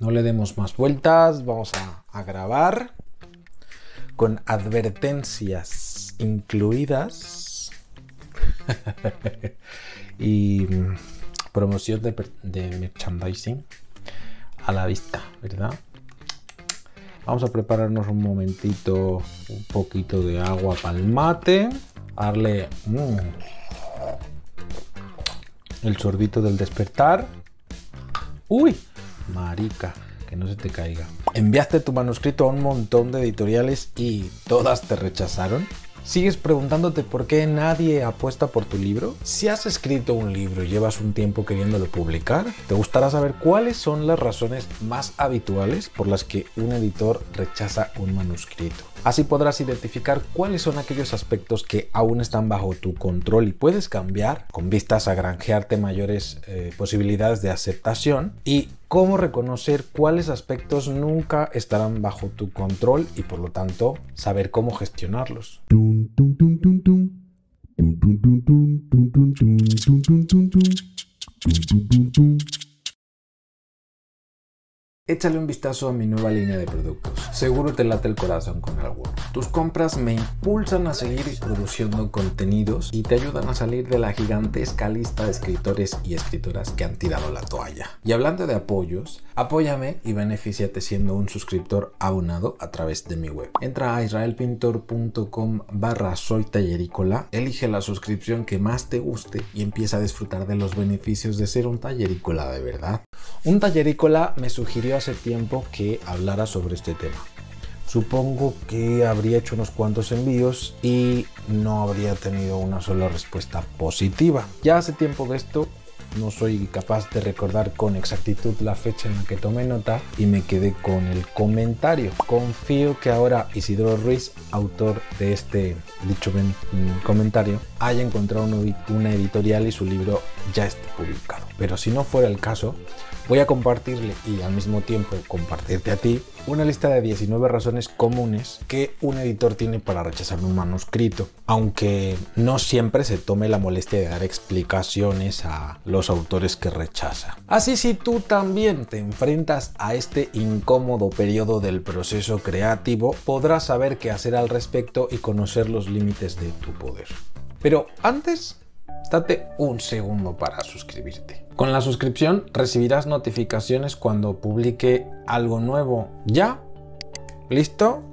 no le demos más vueltas, vamos a grabar con advertencias incluidas y promoción de merchandising a la vista, ¿verdad? Vamos a prepararnos un momentito, un poquito de agua para el mate, darle el sorbito del despertar. ¡Uy! Marica, que no se te caiga. ¿Enviaste tu manuscrito a un montón de editoriales y todas te rechazaron? ¿Sigues preguntándote por qué nadie apuesta por tu libro? Si has escrito un libro y llevas un tiempo queriéndolo publicar, te gustará saber cuáles son las razones más habituales por las que un editor rechaza un manuscrito. Así podrás identificar cuáles son aquellos aspectos que aún están bajo tu control y puedes cambiar con vistas a granjearte mayores posibilidades de aceptación, y cómo reconocer cuáles aspectos nunca estarán bajo tu control y por lo tanto saber cómo gestionarlos. Échale un vistazo a mi nueva línea de productos. Seguro te late el corazón con alguno. Tus compras me impulsan a seguir produciendo contenidos y te ayudan a salir de la gigantesca lista de escritores y escritoras que han tirado la toalla. Y hablando de apoyos, apóyame y benefíciate siendo un suscriptor abonado a través de mi web. Entra a israelpintor.com/soytallerícola, elige la suscripción que más te guste y empieza a disfrutar de los beneficios de ser un tallerícola de verdad. Un tallerícola me sugirió hace tiempo que hablara sobre este tema. Supongo que habría hecho unos cuantos envíos y no habría tenido una sola respuesta positiva. Ya hace tiempo de esto, no soy capaz de recordar con exactitud la fecha en la que tomé nota y me quedé con el comentario. Confío que ahora Isidoro Ruiz, autor de este dicho comentario, haya encontrado una editorial y su libro ya esté publicado. Pero si no fuera el caso, voy a compartirle y al mismo tiempo compartirte a ti una lista de 19 razones comunes que un editor tiene para rechazar un manuscrito, aunque no siempre se tome la molestia de dar explicaciones a los autores que rechaza. Así, si tú también te enfrentas a este incómodo periodo del proceso creativo, podrás saber qué hacer al respecto y conocer los límites de tu poder. Pero antes, date un segundo para suscribirte. Con la suscripción recibirás notificaciones cuando publique algo nuevo. ¿Ya? ¿Listo?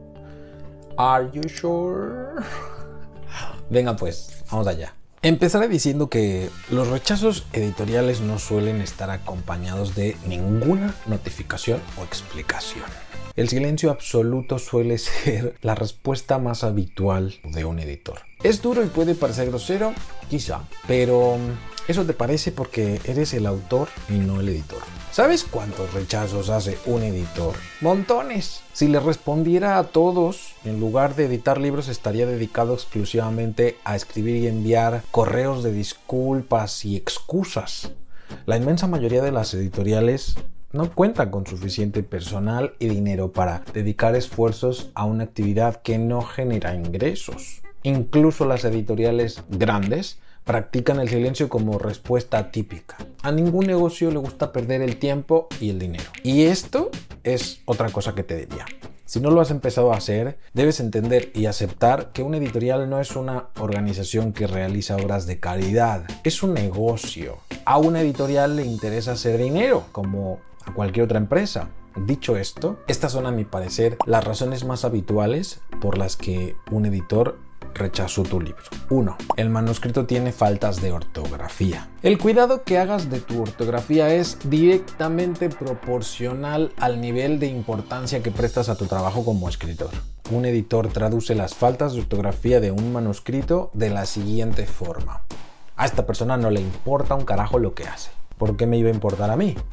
¿Are you sure? Venga pues, vamos allá. Empezaré diciendo que los rechazos editoriales no suelen estar acompañados de ninguna notificación o explicación. El silencio absoluto suele ser la respuesta más habitual de un editor. Es duro y puede parecer grosero, quizá, pero eso te parece porque eres el autor y no el editor. ¿Sabes cuántos rechazos hace un editor? ¡Montones! Si le respondiera a todos, en lugar de editar libros, estaría dedicado exclusivamente a escribir y enviar correos de disculpas y excusas. La inmensa mayoría de las editoriales no cuentan con suficiente personal y dinero para dedicar esfuerzos a una actividad que no genera ingresos. Incluso las editoriales grandes practican el silencio como respuesta típica. A ningún negocio le gusta perder el tiempo y el dinero. Y esto es otra cosa que te diría. Si no lo has empezado a hacer, debes entender y aceptar que una editorial no es una organización que realiza obras de caridad. Es un negocio. A una editorial le interesa hacer dinero, como a cualquier otra empresa. Dicho esto, estas son, a mi parecer, las razones más habituales por las que un editor rechazó tu libro. 1. El manuscrito tiene faltas de ortografía. El cuidado que hagas de tu ortografía es directamente proporcional al nivel de importancia que prestas a tu trabajo como escritor. Un editor traduce las faltas de ortografía de un manuscrito de la siguiente forma: a esta persona no le importa un carajo lo que hace. ¿Por qué me iba a importar a mí?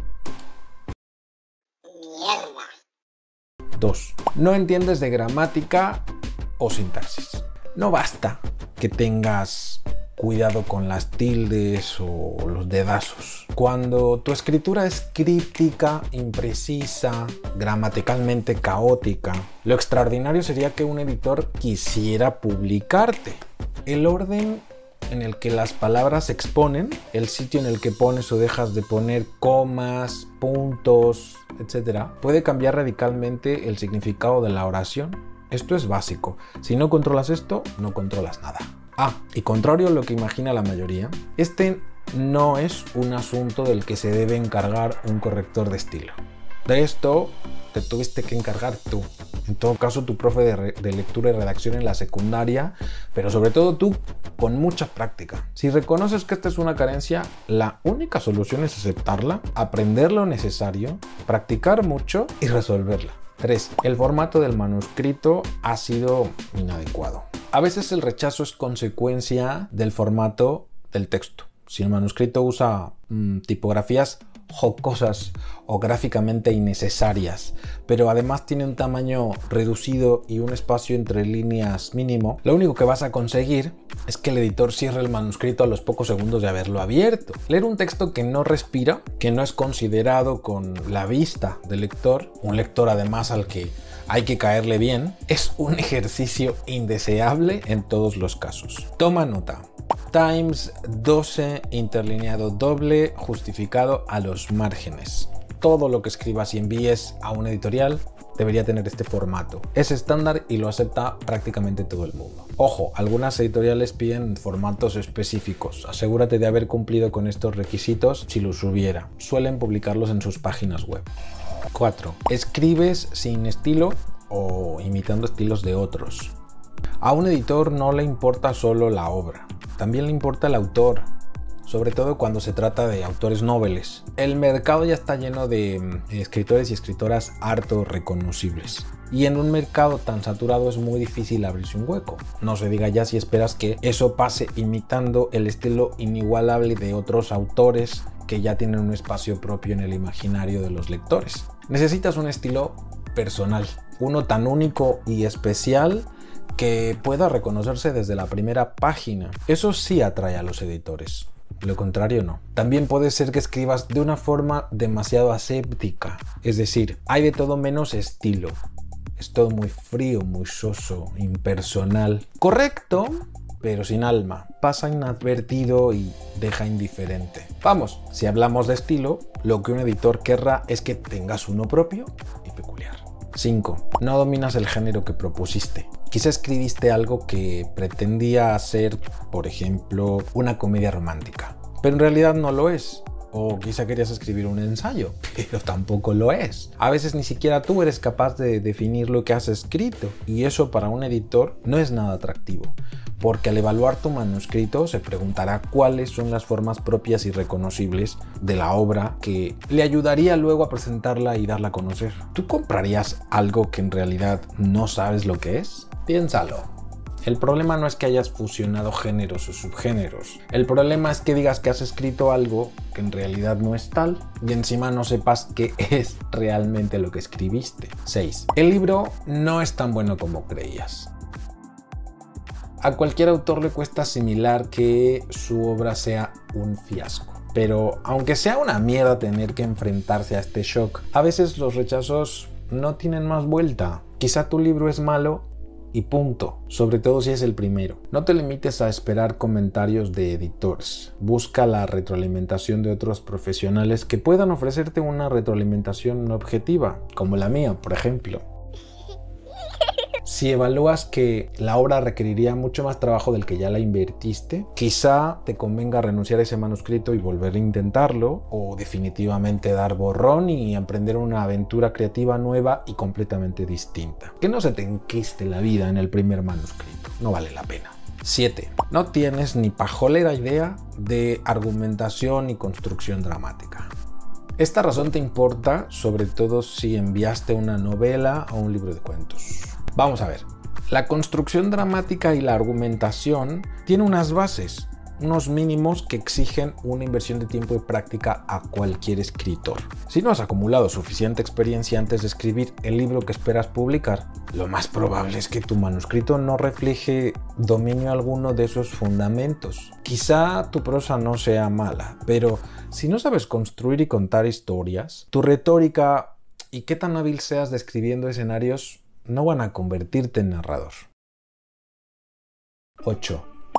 2. No entiendes de gramática o sintaxis. No basta que tengas cuidado con las tildes o los dedazos. Cuando tu escritura es críptica, imprecisa, gramaticalmente caótica, lo extraordinario sería que un editor quisiera publicarte. El orden en el que las palabras se exponen, el sitio en el que pones o dejas de poner comas, puntos, etc., puede cambiar radicalmente el significado de la oración. Esto es básico. Si no controlas esto, no controlas nada. Y contrario a lo que imagina la mayoría, este no es un asunto del que se debe encargar un corrector de estilo. De esto te tuviste que encargar tú. En todo caso, tu profe de lectura y redacción en la secundaria, pero sobre todo tú, con mucha práctica. Si reconoces que esta es una carencia, la única solución es aceptarla, aprender lo necesario, practicar mucho y resolverla. 3. El formato del manuscrito ha sido inadecuado. A veces el rechazo es consecuencia del formato del texto. Si el manuscrito usa tipografías jocosas o gráficamente innecesarias, pero además tiene un tamaño reducido y un espacio entre líneas mínimo, lo único que vas a conseguir es que el editor cierre el manuscrito a los pocos segundos de haberlo abierto. Leer un texto que no respira, que no es considerado con la vista del lector, un lector además al que hay que caerle bien, es un ejercicio indeseable en todos los casos. Toma nota. Times 12 interlineado doble justificado a los márgenes. Todo lo que escribas y envíes a un editorial debería tener este formato. Es estándar y lo acepta prácticamente todo el mundo. Ojo, algunas editoriales piden formatos específicos. Asegúrate de haber cumplido con estos requisitos si los hubiera. Suelen publicarlos en sus páginas web. 4. Escribes sin estilo o imitando estilos de otros. A un editor no le importa solo la obra, también le importa el autor, sobre todo cuando se trata de autores nobles. El mercado ya está lleno de escritores y escritoras harto reconocibles. Y en un mercado tan saturado es muy difícil abrirse un hueco. No se diga ya si esperas que eso pase imitando el estilo inigualable de otros autores que ya tienen un espacio propio en el imaginario de los lectores. Necesitas un estilo personal, uno tan único y especial que pueda reconocerse desde la primera página. Eso sí atrae a los editores. Lo contrario no. También puede ser que escribas de una forma demasiado aséptica. Es decir, hay de todo menos estilo. Es todo muy frío, muy soso, impersonal. Correcto, pero sin alma. Pasa inadvertido y deja indiferente. Vamos, si hablamos de estilo, lo que un editor querrá es que tengas uno propio y peculiar. 5. No dominas el género que propusiste. Quizá escribiste algo que pretendía ser, por ejemplo, una comedia romántica, pero en realidad no lo es. O quizá querías escribir un ensayo, pero tampoco lo es. A veces ni siquiera tú eres capaz de definir lo que has escrito, y eso para un editor no es nada atractivo, porque al evaluar tu manuscrito se preguntará cuáles son las formas propias y reconocibles de la obra que le ayudaría luego a presentarla y darla a conocer. ¿Tú comprarías algo que en realidad no sabes lo que es? Piénsalo. El problema no es que hayas fusionado géneros o subgéneros. El problema es que digas que has escrito algo que en realidad no es tal y encima no sepas qué es realmente lo que escribiste. 6. El libro no es tan bueno como creías. A cualquier autor le cuesta asimilar que su obra sea un fiasco. Pero aunque sea una mierda tener que enfrentarse a este shock, a veces los rechazos no tienen más vuelta. Quizá tu libro es malo y punto, sobre todo si es el primero. No te limites a esperar comentarios de editores. Busca la retroalimentación de otros profesionales que puedan ofrecerte una retroalimentación objetiva, como la mía, por ejemplo. Si evalúas que la obra requeriría mucho más trabajo del que ya la invertiste, quizá te convenga renunciar a ese manuscrito y volver a intentarlo, o definitivamente dar borrón y emprender una aventura creativa nueva y completamente distinta. Que no se te enquiste la vida en el primer manuscrito, no vale la pena. 7. No tienes ni pajolera idea de argumentación y construcción dramática. Esta razón te importa sobre todo si enviaste una novela o un libro de cuentos. Vamos a ver, la construcción dramática y la argumentación tienen unas bases, unos mínimos que exigen una inversión de tiempo y práctica a cualquier escritor. Si no has acumulado suficiente experiencia antes de escribir el libro que esperas publicar, lo más probable es que tu manuscrito no refleje dominio alguno de esos fundamentos. Quizá tu prosa no sea mala, pero si no sabes construir y contar historias, tu retórica y qué tan hábil seas describiendo escenarios no van a convertirte en narrador. 8.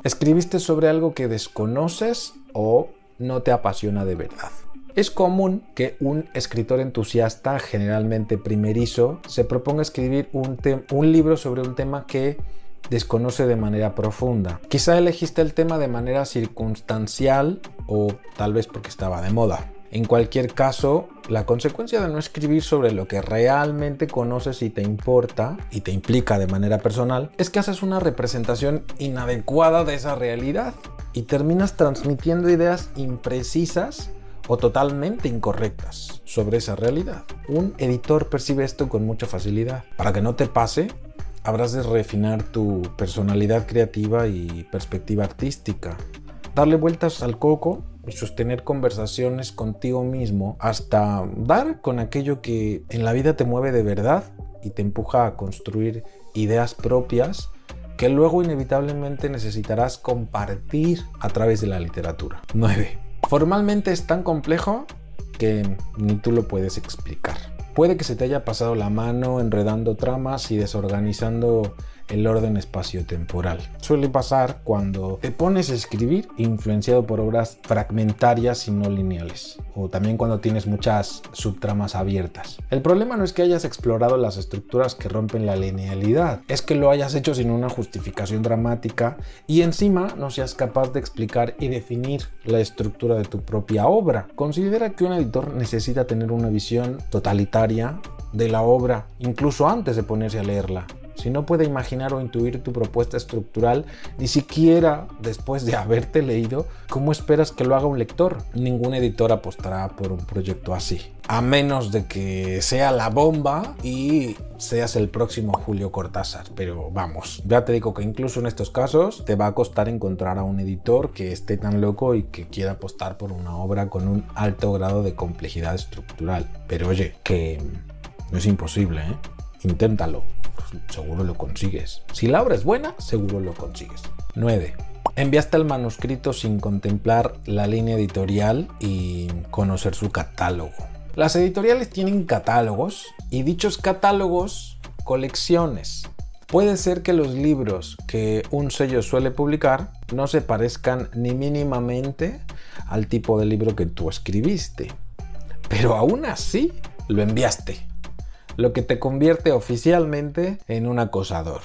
¿Escribiste sobre algo que desconoces o no te apasiona de verdad? Es común que un escritor entusiasta, generalmente primerizo, se proponga escribir un libro sobre un tema que desconoce de manera profunda. Quizá elegiste el tema de manera circunstancial o tal vez porque estaba de moda. En cualquier caso, la consecuencia de no escribir sobre lo que realmente conoces y te importa y te implica de manera personal es que haces una representación inadecuada de esa realidad y terminas transmitiendo ideas imprecisas o totalmente incorrectas sobre esa realidad. Un editor percibe esto con mucha facilidad. Para que no te pase, habrás de refinar tu personalidad creativa y perspectiva artística, darle vueltas al coco y sostener conversaciones contigo mismo hasta dar con aquello que en la vida te mueve de verdad y te empuja a construir ideas propias que luego inevitablemente necesitarás compartir a través de la literatura. 9. Formalmente es tan complejo que ni tú lo puedes explicar. Puede que se te haya pasado la mano enredando tramas y desorganizando el orden espacio-temporal. Suele pasar cuando te pones a escribir influenciado por obras fragmentarias y no lineales, o también cuando tienes muchas subtramas abiertas. El problema no es que hayas explorado las estructuras que rompen la linealidad, es que lo hayas hecho sin una justificación dramática y encima no seas capaz de explicar y definir la estructura de tu propia obra. Considera que un editor necesita tener una visión totalitaria de la obra, incluso antes de ponerse a leerla. Si no puede imaginar o intuir tu propuesta estructural, ni siquiera después de haberte leído, ¿cómo esperas que lo haga un lector? Ningún editor apostará por un proyecto así, a menos de que sea la bomba y seas el próximo Julio Cortázar. Pero vamos, ya te digo que incluso en estos casos te va a costar encontrar a un editor que esté tan loco y que quiera apostar por una obra con un alto grado de complejidad estructural. Pero oye, que no es imposible, ¿eh? Inténtalo. Seguro lo consigues. Si la obra es buena, seguro lo consigues. 9. Enviaste el manuscrito sin contemplar la línea editorial y conocer su catálogo. Las editoriales tienen catálogos y dichos catálogos, colecciones. Puede ser que los libros que un sello suele publicar no se parezcan ni mínimamente al tipo de libro que tú escribiste, pero aún así lo enviaste, lo que te convierte oficialmente en un acosador.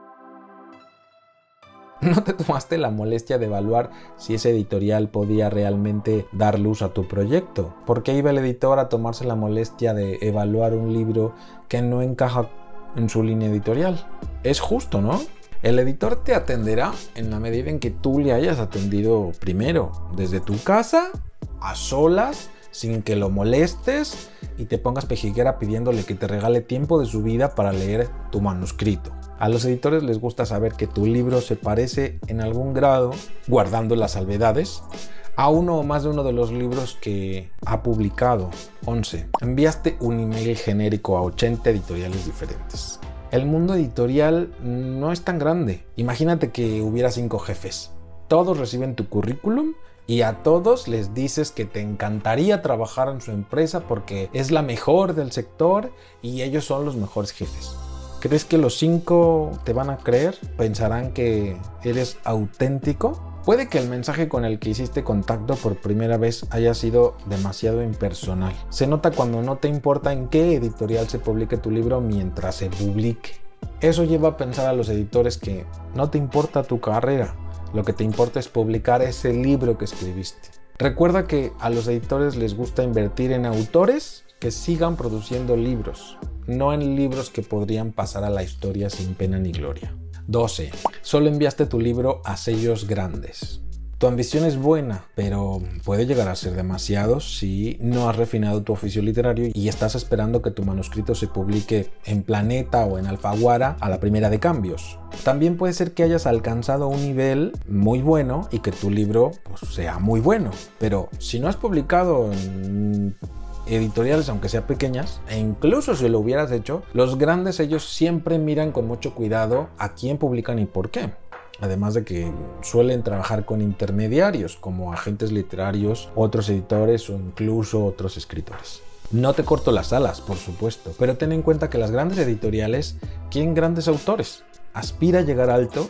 No te tomaste la molestia de evaluar si ese editorial podía realmente dar luz a tu proyecto. ¿Por qué iba el editor a tomarse la molestia de evaluar un libro que no encaja en su línea editorial? Es justo, ¿no? El editor te atenderá en la medida en que tú le hayas atendido primero, desde tu casa, a solas, sin que lo molestes y te pongas pejiguera pidiéndole que te regale tiempo de su vida para leer tu manuscrito. A los editores les gusta saber que tu libro se parece en algún grado, guardando las salvedades, a uno o más de uno de los libros que ha publicado. 11. Enviaste un email genérico a 80 editoriales diferentes. El mundo editorial no es tan grande. Imagínate que hubiera 5 jefes. Todos reciben tu currículum y a todos les dices que te encantaría trabajar en su empresa porque es la mejor del sector y ellos son los mejores jefes. ¿Crees que los 5 te van a creer? ¿Pensarán que eres auténtico? Puede que el mensaje con el que hiciste contacto por primera vez haya sido demasiado impersonal. Se nota cuando no te importa en qué editorial se publique tu libro mientras se publique. Eso lleva a pensar a los editores que no te importa tu carrera. Lo que te importa es publicar ese libro que escribiste. Recuerda que a los editores les gusta invertir en autores que sigan produciendo libros, no en libros que podrían pasar a la historia sin pena ni gloria. 12. Solo enviaste tu libro a sellos grandes. Tu ambición es buena, pero puede llegar a ser demasiado si no has refinado tu oficio literario y estás esperando que tu manuscrito se publique en Planeta o en Alfaguara a la primera de cambios. También puede ser que hayas alcanzado un nivel muy bueno y que tu libro sea muy bueno, pero si no has publicado en editoriales, aunque sean pequeñas, e incluso si lo hubieras hecho, los grandes sellos siempre miran con mucho cuidado a quién publican y por qué. Además de que suelen trabajar con intermediarios como agentes literarios, otros editores o incluso otros escritores. No te corto las alas, por supuesto, pero ten en cuenta que las grandes editoriales quieren grandes autores. Aspira a llegar alto,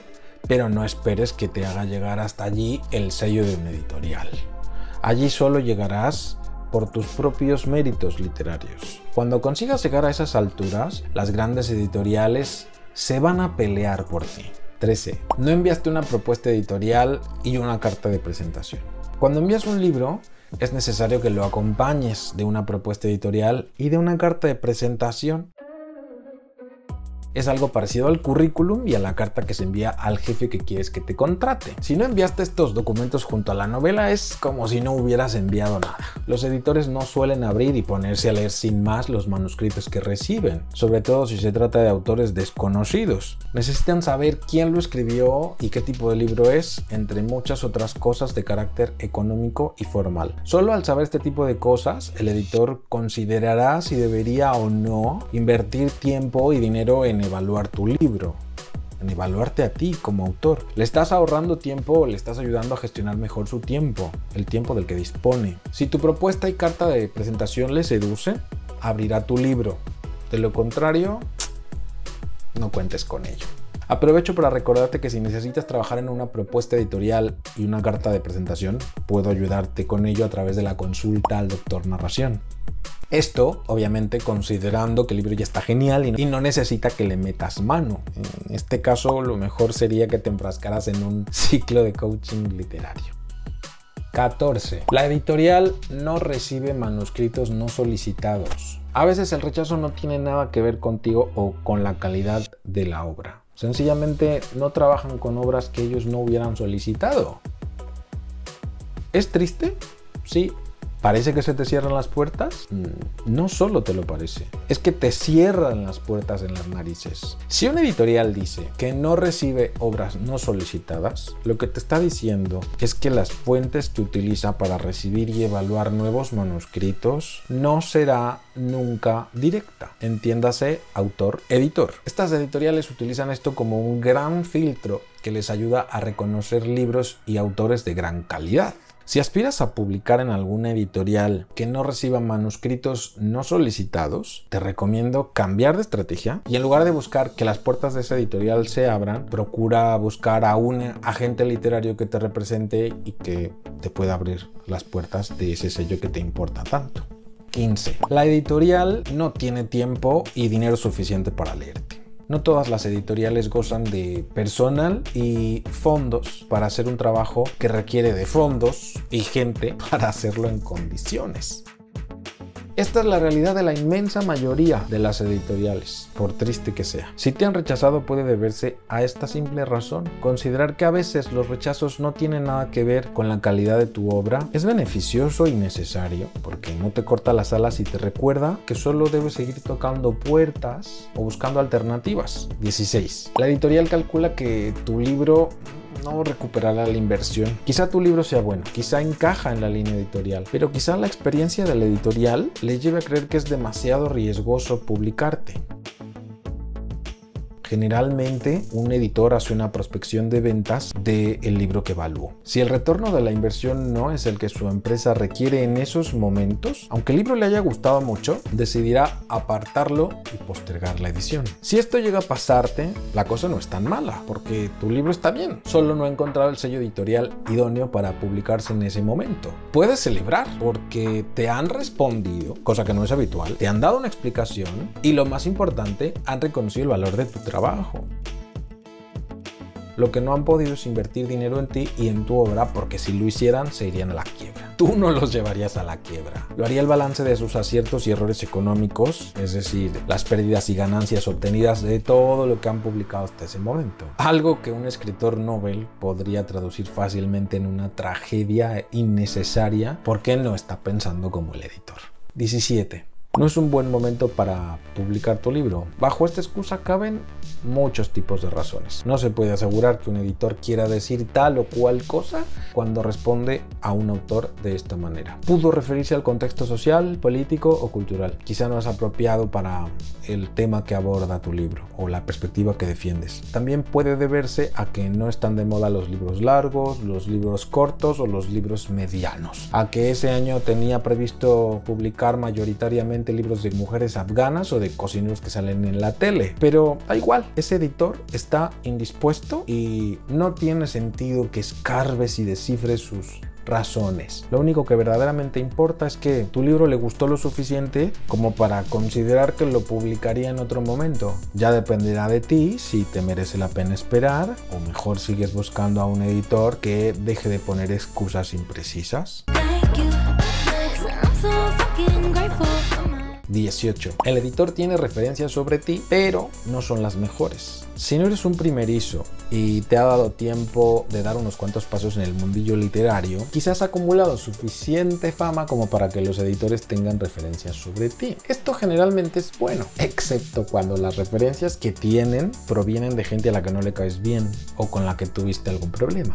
pero no esperes que te haga llegar hasta allí el sello de un editorial. Allí solo llegarás por tus propios méritos literarios. Cuando consigas llegar a esas alturas, las grandes editoriales se van a pelear por ti. 13. No enviaste una propuesta editorial y una carta de presentación. Cuando envías un libro, es necesario que lo acompañes de una propuesta editorial y de una carta de presentación. Es algo parecido al currículum y a la carta que se envía al jefe que quieres que te contrate. Si no enviaste estos documentos junto a la novela, es como si no hubieras enviado nada. Los editores no suelen abrir y ponerse a leer sin más los manuscritos que reciben, sobre todo si se trata de autores desconocidos. Necesitan saber quién lo escribió y qué tipo de libro es, entre muchas otras cosas de carácter económico y formal. Solo al saber este tipo de cosas, el editor considerará si debería o no invertir tiempo y dinero en evaluar tu libro, en evaluarte a ti como autor. ¿Le estás ahorrando tiempo o le estás ayudando a gestionar mejor su tiempo, el tiempo del que dispone? Si tu propuesta y carta de presentación le seduce, abrirá tu libro. De lo contrario, no cuentes con ello. Aprovecho para recordarte que si necesitas trabajar en una propuesta editorial y una carta de presentación, puedo ayudarte con ello a través de la consulta al Doctor Narración. Esto, obviamente, considerando que el libro ya está genial y no necesita que le metas mano. En este caso, lo mejor sería que te enfrascaras en un ciclo de coaching literario. 14. La editorial no recibe manuscritos no solicitados. A veces el rechazo no tiene nada que ver contigo o con la calidad de la obra. Sencillamente no trabajan con obras que ellos no hubieran solicitado. ¿Es triste? Sí. ¿Parece que se te cierran las puertas? No solo te lo parece, es que te cierran las puertas en las narices. Si un editorial dice que no recibe obras no solicitadas, lo que te está diciendo es que las fuentes que utiliza para recibir y evaluar nuevos manuscritos no será nunca directa. Entiéndase autor-editor. Estas editoriales utilizan esto como un gran filtro que les ayuda a reconocer libros y autores de gran calidad. Si aspiras a publicar en alguna editorial que no reciba manuscritos no solicitados, te recomiendo cambiar de estrategia y en lugar de buscar que las puertas de esa editorial se abran, procura buscar a un agente literario que te represente y que te pueda abrir las puertas de ese sello que te importa tanto. 15. La editorial no tiene tiempo y dinero suficiente para leerte. No todas las editoriales gozan de personal y fondos para hacer un trabajo que requiere de fondos y gente para hacerlo en condiciones. Esta es la realidad de la inmensa mayoría de las editoriales, por triste que sea. Si te han rechazado puede deberse a esta simple razón. Considerar que a veces los rechazos no tienen nada que ver con la calidad de tu obra es beneficioso y necesario porque no te corta las alas y te recuerda que solo debes seguir tocando puertas o buscando alternativas. 16. La editorial calcula que tu libro no recuperará la inversión. Quizá tu libro sea bueno, quizá encaja en la línea editorial, pero quizá la experiencia de la editorial le lleve a creer que es demasiado riesgoso publicarte. Generalmente, un editor hace una prospección de ventas del libro que evaluó. Si el retorno de la inversión no es el que su empresa requiere en esos momentos, aunque el libro le haya gustado mucho, decidirá apartarlo y postergar la edición. Si esto llega a pasarte, la cosa no es tan mala, porque tu libro está bien, solo no ha encontrado el sello editorial idóneo para publicarse en ese momento. Puedes celebrar porque te han respondido, cosa que no es habitual, te han dado una explicación y lo más importante, han reconocido el valor de tu trabajo. Lo que no han podido es invertir dinero en ti y en tu obra porque si lo hicieran se irían a la quiebra. Tú no los llevarías a la quiebra. Lo haría el balance de sus aciertos y errores económicos, es decir, las pérdidas y ganancias obtenidas de todo lo que han publicado hasta ese momento. Algo que un escritor novel podría traducir fácilmente en una tragedia innecesaria porque no está pensando como el editor. 17. No es un buen momento para publicar tu libro. Bajo esta excusa caben muchos tipos de razones. No se puede asegurar que un editor quiera decir tal o cual cosa cuando responde a un autor de esta manera. Pudo referirse al contexto social, político o cultural. Quizá no es apropiado para el tema que aborda tu libro o la perspectiva que defiendes. También puede deberse a que no están de moda los libros largos, los libros cortos o los libros medianos. A que ese año tenía previsto publicar mayoritariamente solamente libros de mujeres afganas o de cocineros que salen en la tele. Pero da igual, ese editor está indispuesto y no tiene sentido que escarbes y descifres sus razones. Lo único que verdaderamente importa es que tu libro le gustó lo suficiente como para considerar que lo publicaría en otro momento. Ya dependerá de ti si te merece la pena esperar o mejor sigues buscando a un editor que deje de poner excusas imprecisas. 18. El editor tiene referencias sobre ti, pero no son las mejores. Si no eres un primerizo y te ha dado tiempo de dar unos cuantos pasos en el mundillo literario, quizás has acumulado suficiente fama como para que los editores tengan referencias sobre ti. Esto generalmente es bueno, excepto cuando las referencias que tienen provienen de gente a la que no le caes bien o con la que tuviste algún problema.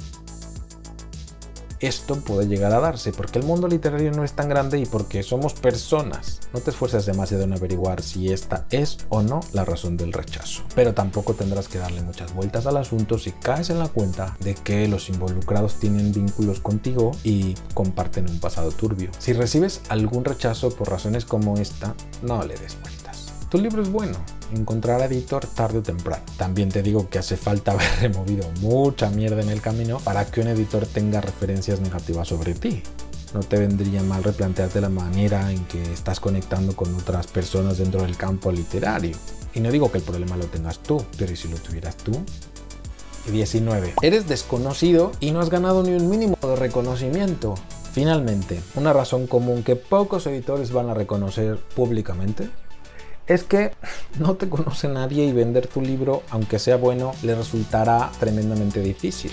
Esto puede llegar a darse porque el mundo literario no es tan grande y porque somos personas. No te esfuerces demasiado en averiguar si esta es o no la razón del rechazo. Pero tampoco tendrás que darle muchas vueltas al asunto si caes en la cuenta de que los involucrados tienen vínculos contigo y comparten un pasado turbio. Si recibes algún rechazo por razones como esta, no le des vueltas. Tu libro es bueno, encontrará editor tarde o temprano. También te digo que hace falta haber removido mucha mierda en el camino para que un editor tenga referencias negativas sobre ti. No te vendría mal replantearte la manera en que estás conectando con otras personas dentro del campo literario. Y no digo que el problema lo tengas tú, pero ¿y si lo tuvieras tú? 19. Eres desconocido y no has ganado ni un mínimo de reconocimiento. Finalmente, una razón común que pocos editores van a reconocer públicamente es que no te conoce nadie y vender tu libro, aunque sea bueno, le resultará tremendamente difícil.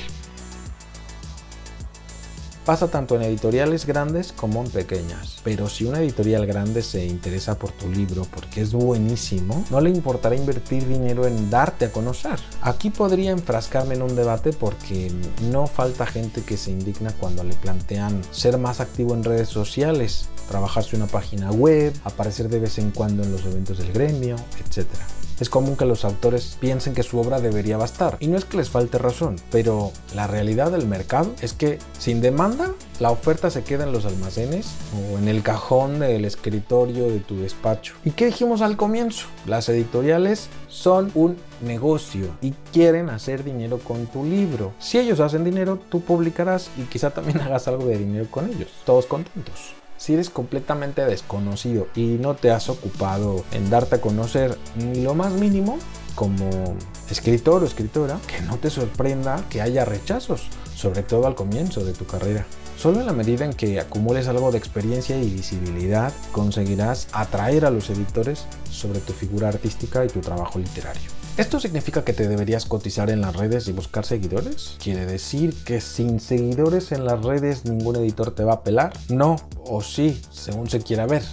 Pasa tanto en editoriales grandes como en pequeñas. Pero si una editorial grande se interesa por tu libro porque es buenísimo, no le importará invertir dinero en darte a conocer. Aquí podría enfrascarme en un debate porque no falta gente que se indigna cuando le plantean ser más activo en redes sociales, trabajarse una página web, aparecer de vez en cuando en los eventos del gremio, etc. Es común que los autores piensen que su obra debería bastar, y no es que les falte razón, pero la realidad del mercado es que sin demanda, la oferta se queda en los almacenes o en el cajón del escritorio de tu despacho. ¿Y qué dijimos al comienzo? Las editoriales son un negocio y quieren hacer dinero con tu libro. Si ellos hacen dinero, tú publicarás y quizá también hagas algo de dinero con ellos. Todos contentos. Si eres completamente desconocido y no te has ocupado en darte a conocer ni lo más mínimo como escritor o escritora, que no te sorprenda que haya rechazos, sobre todo al comienzo de tu carrera. Solo en la medida en que acumules algo de experiencia y visibilidad, conseguirás atraer a los editores sobre tu figura artística y tu trabajo literario. ¿Esto significa que te deberías cotizar en las redes y buscar seguidores? ¿Quiere decir que sin seguidores en las redes ningún editor te va a pelar? No, o sí, según se quiera ver.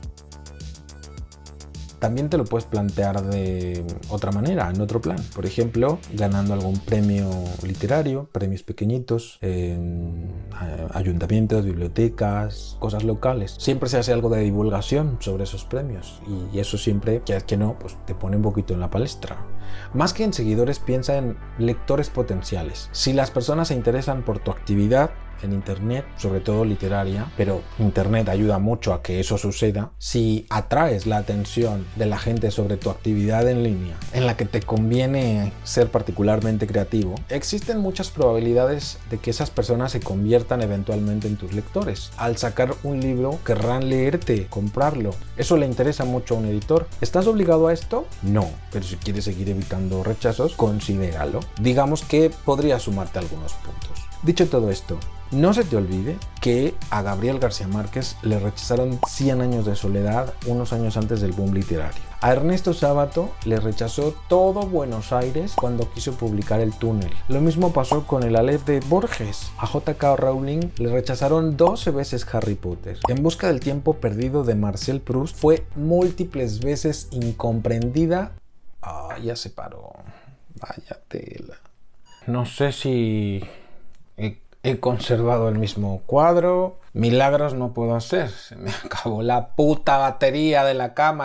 También te lo puedes plantear de otra manera, en otro plan. Por ejemplo, ganando algún premio literario, premios pequeñitos, en ayuntamientos, bibliotecas, cosas locales. Siempre se hace algo de divulgación sobre esos premios y eso siempre, que no, pues te pone un poquito en la palestra. Más que en seguidores, piensa en lectores potenciales. Si las personas se interesan por tu actividad en internet, sobre todo literaria, pero internet ayuda mucho a que eso suceda. Si atraes la atención de la gente sobre tu actividad en línea, en la que te conviene ser particularmente creativo, existen muchas probabilidades de que esas personas se conviertan eventualmente en tus lectores. Al sacar un libro, querrán leerte, comprarlo. Eso le interesa mucho a un editor. ¿Estás obligado a esto? No, pero si quieres seguir evitando rechazos, considéralo. Digamos que podría sumarte algunos puntos. Dicho todo esto, no se te olvide que a Gabriel García Márquez le rechazaron 100 años de soledad unos años antes del boom literario. A Ernesto Sábato le rechazó todo Buenos Aires cuando quiso publicar El túnel. Lo mismo pasó con el Aleph de Borges. A J.K. Rowling le rechazaron 12 veces Harry Potter. En busca del tiempo perdido de Marcel Proust fue múltiples veces incomprendida. Ya se paró. Vaya tela. No sé si he conservado el mismo cuadro. Milagros no puedo hacer. Se me acabó la puta batería de la cámara.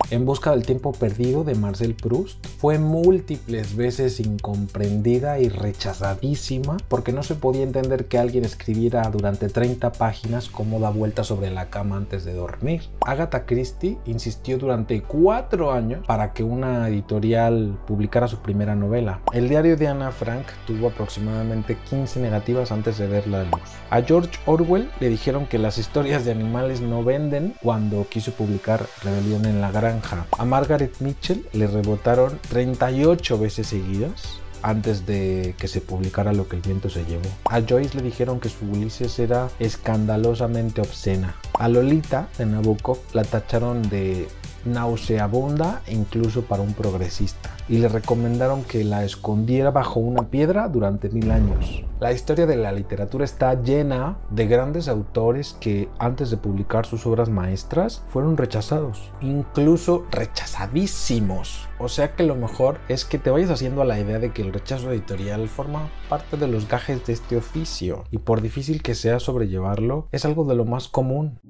En busca del tiempo perdido de Marcel Proust fue múltiples veces incomprendida y rechazadísima porque no se podía entender que alguien escribiera durante 30 páginas cómo da vueltas sobre la cama antes de dormir. Agatha Christie insistió durante 4 años para que una editorial publicara su primera novela. El diario de Ana Frank tuvo aproximadamente 15 negativas antes de ver la luz. A George Orwell le dijeron que las historias de animales no venden cuando quiso publicar Rebelión en la Granja. A Margaret Mitchell le rebotaron 38 veces seguidas antes de que se publicara Lo que el viento se llevó. A Joyce le dijeron que su Ulises era escandalosamente obscena. A Lolita de Nabokov la tacharon de nauseabunda incluso para un progresista y le recomendaron que la escondiera bajo una piedra durante 1000 años. La historia de la literatura está llena de grandes autores que antes de publicar sus obras maestras fueron rechazados, incluso rechazadísimos. O sea que lo mejor es que te vayas haciendo a la idea de que el rechazo editorial forma parte de los gajes de este oficio y por difícil que sea sobrellevarlo, es algo de lo más común.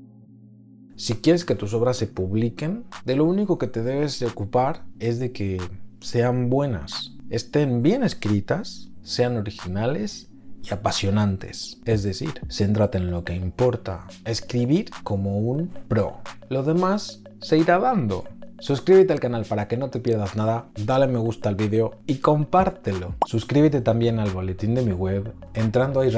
Si quieres que tus obras se publiquen, de lo único que te debes de ocupar es de que sean buenas, estén bien escritas, sean originales y apasionantes. Es decir, céntrate en lo que importa, escribir como un pro. Lo demás se irá dando. Suscríbete al canal para que no te pierdas nada, dale me gusta al vídeo y compártelo. Suscríbete también al boletín de mi web entrando a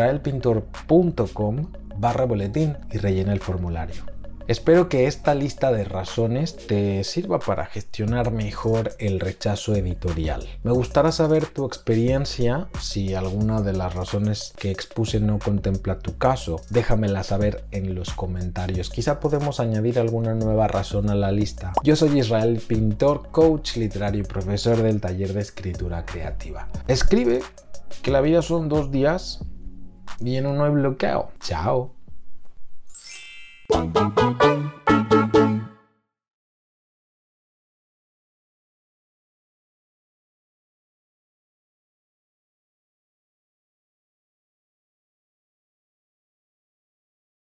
israelpintor.com/boletín y rellena el formulario. Espero que esta lista de razones te sirva para gestionar mejor el rechazo editorial. Me gustaría saber tu experiencia. Si alguna de las razones que expuse no contempla tu caso, déjamela saber en los comentarios. Quizá podemos añadir alguna nueva razón a la lista. Yo soy Israel Pintor, coach literario y profesor del taller de escritura creativa. Escribe, que la vida son 2 días y en uno hay bloqueo. Chao.